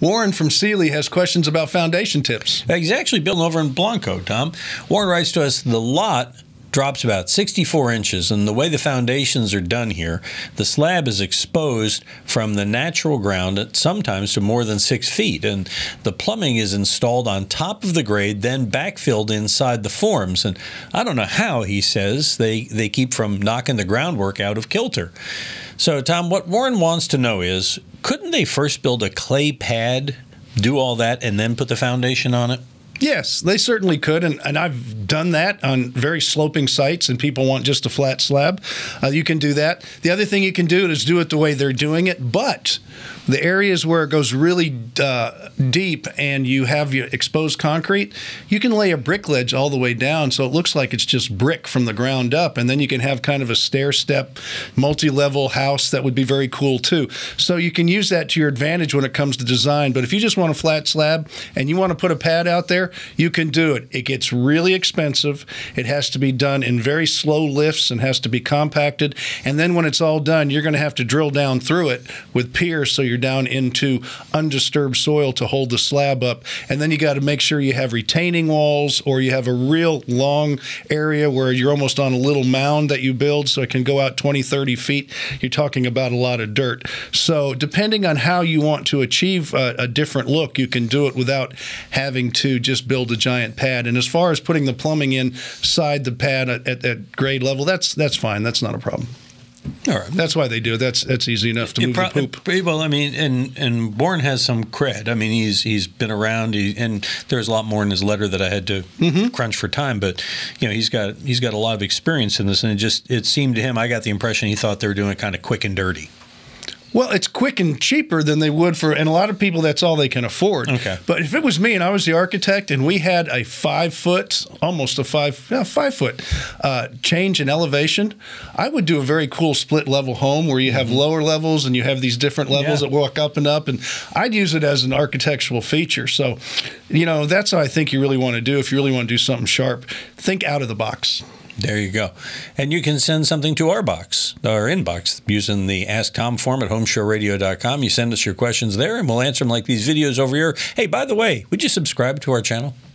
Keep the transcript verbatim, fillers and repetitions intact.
Warren from Sealy has questions about foundation tips. He's actually building over in Blanco, Tom. Warren writes to us, the lot drops about sixty-four inches, and the way the foundations are done here, the slab is exposed from the natural ground at sometimes to more than six feet, and the plumbing is installed on top of the grade, then backfilled inside the forms. And I don't know how, he says, they, they keep from knocking the groundwork out of kilter. So, Tom, what Warren wants to know is, couldn't they first build a clay pad, do all that, and then put the foundation on it? Yes, they certainly could, and, and I've done that on very sloping sites, and people want just a flat slab. Uh, you can do that. The other thing you can do is do it the way they're doing it, but the areas where it goes really uh, deep and you have your exposed concrete, you can lay a brick ledge all the way down so it looks like it's just brick from the ground up, and then you can have kind of a stair-step, multi-level house that would be very cool too. So you can use that to your advantage when it comes to design, but if you just want a flat slab and you want to put a pad out there, you can do it. It gets really expensive. It has to be done in very slow lifts and has to be compacted, and then when it's all done, you're going to have to drill down through it with piers so you're down into undisturbed soil to hold the slab up. And then you got to make sure you have retaining walls, or you have a real long area where you're almost on a little mound that you build so it can go out twenty, thirty feet. You're talking about a lot of dirt. So depending on how you want to achieve a, a different look, you can do it without having to just build a giant pad. And as far as putting the plumbing inside the pad at, at, at grade level, that's that's fine. That's not a problem. All right. That's why they do it. That's that's easy enough to move pro- the poop. Well, I mean, and and Warren has some cred. I mean, he's he's been around, he, and there's a lot more in his letter that I had to mm-hmm. crunch for time. But you know, he's got he's got a lot of experience in this, and it just it seemed to him, I got the impression he thought they were doing it kind of quick and dirty. Well, it's quick and cheaper than they would for, and a lot of people, that's all they can afford. Okay. But if it was me and I was the architect and we had a five foot, almost a five, yeah, five foot uh, change in elevation, I would do a very cool split level home where you have mm-hmm. lower levels and you have these different levels yeah. that walk up and up. And I'd use it as an architectural feature. So, you know, that's how I think you really want to do. If you really want to do something sharp, think out of the box. There you go. And you can send something to our box, our inbox, using the Ask Tom form at home show radio dot com. You send us your questions there, and we'll answer them like these videos over here. Hey, by the way, would you subscribe to our channel?